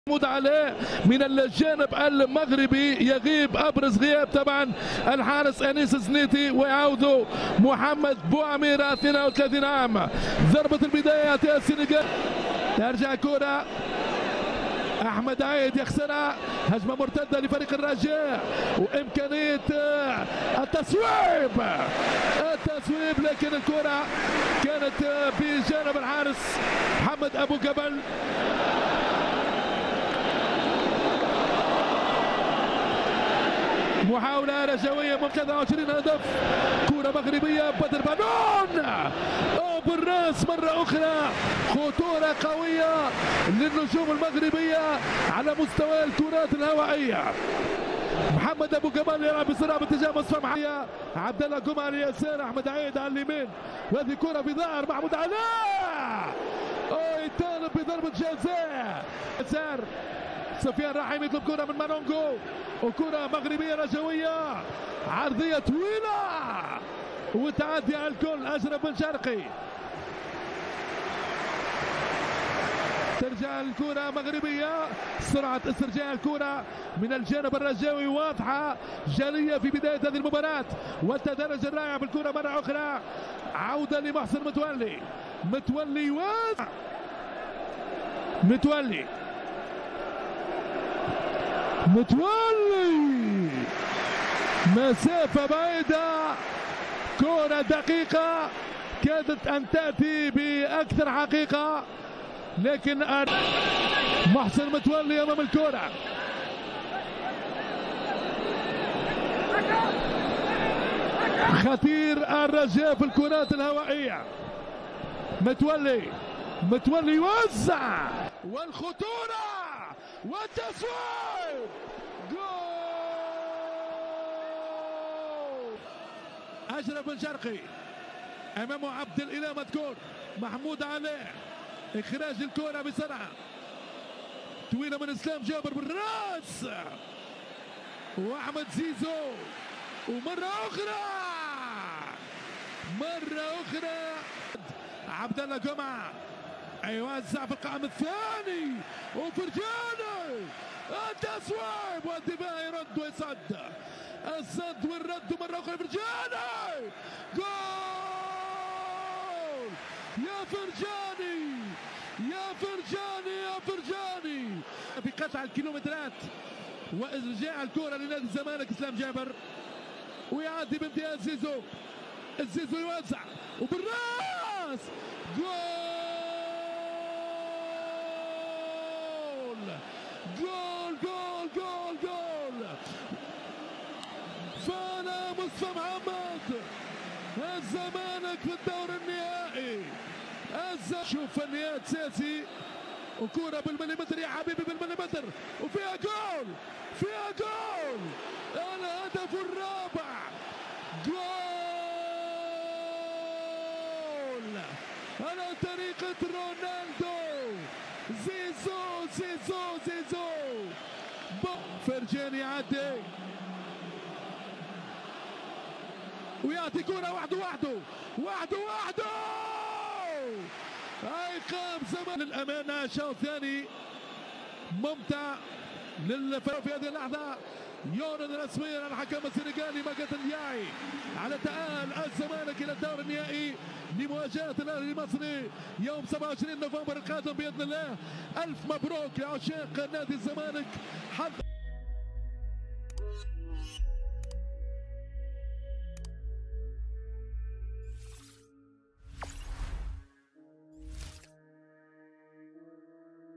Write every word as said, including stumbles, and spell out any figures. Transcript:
محمود عليه من الجانب المغربي يغيب ابرز غياب طبعا الحارس انيس الزنيتي ويعود محمد بوعميره اثنين وثلاثين عام. ضربة البداية يا السنغال، ترجع كرة احمد عيد يخسرها، هجمة مرتدة لفريق الرجاء وامكانية التصويب التصويب لكن الكرة كانت بجانب الحارس محمد ابو جبل. محاولة رجوية منقذة عشرين هدف، كرة مغربية بدر بنون أو بالراس مرة أخرى، خطورة قوية للنجوم المغربية على مستوى الكرات الهوائية. محمد أبو جمال يلعب بسرعة باتجاه مصفى محية، عبد الله جمعة على اليسار، أحمد عيد على اليمين، وهذه كرة في ظهر محمود علاء أو يطالب بضربة جزاء. يسار سفيان رحيم يطلب كرة من مانونجو وكرة مغربية رجوية عرضية طويلة وتعدي على الكل. أشرف بن شرقي، ترجع الكرة مغربية، سرعة استرجاع الكرة من الجانب الرجاوي واضحة جلية في بداية هذه المباراة، والتدرج الرائع بالكرة مرة أخرى. عودة لمحسن متولي، متولي و متولي متولي مسافة بعيدة، كرة دقيقة كادت أن تأتي بأكثر حقيقة، لكن محسن متولي أمام الكرة. خطير الرجاء في الكرات الهوائية. متولي متولي يوزع والخطورة والتصويب، جول. أشرف بن شرقي أمامه عبد الإله مذكور، محمود عليه، إخراج الكرة بسرعة طويلة من إسلام جابر بالراس، وأحمد زيزو، ومرة أخرى مرة أخرى عبد الله جمعة يوزع في القائم الثاني وفرجاني التصويب والدفاع يرد ويصد، الصد والرد مرة أخرى فرجاني، جول يا فرجاني يا فرجاني يا فرجاني. في قطع الكيلومترات وإرجاع الكرة لنادي الزمالك إسلام جابر، ويعدي بامتياز زيزو، الزيزو يوزع وبالراس، جول جول جول جول جول. فانا مصطفى محمد، الزمالك في الدور النهائي. شوف فنيات ساسي وكرة بالمليمتر يا حبيبي بالمليمتر، وفيها جول فيها جول، الهدف الرابع، جول على طريقة رونالدو. زيزو زيزو زيزو فرجاني يعدي ويعطي كرة وحده وحده وحده وحده، ايقاف زمان الامانه. شوط ثاني ممتع للفريق في هذه اللحظه، يعلن رسميا الحكم السنغالي ماجد الياي على تأهل الزمالك الى الدور النهائي لمواجهه الاهلي المصري يوم سبعة وعشرين نوفمبر القادم باذن الله. الف مبروك لعشاق نادي الزمالك، حظ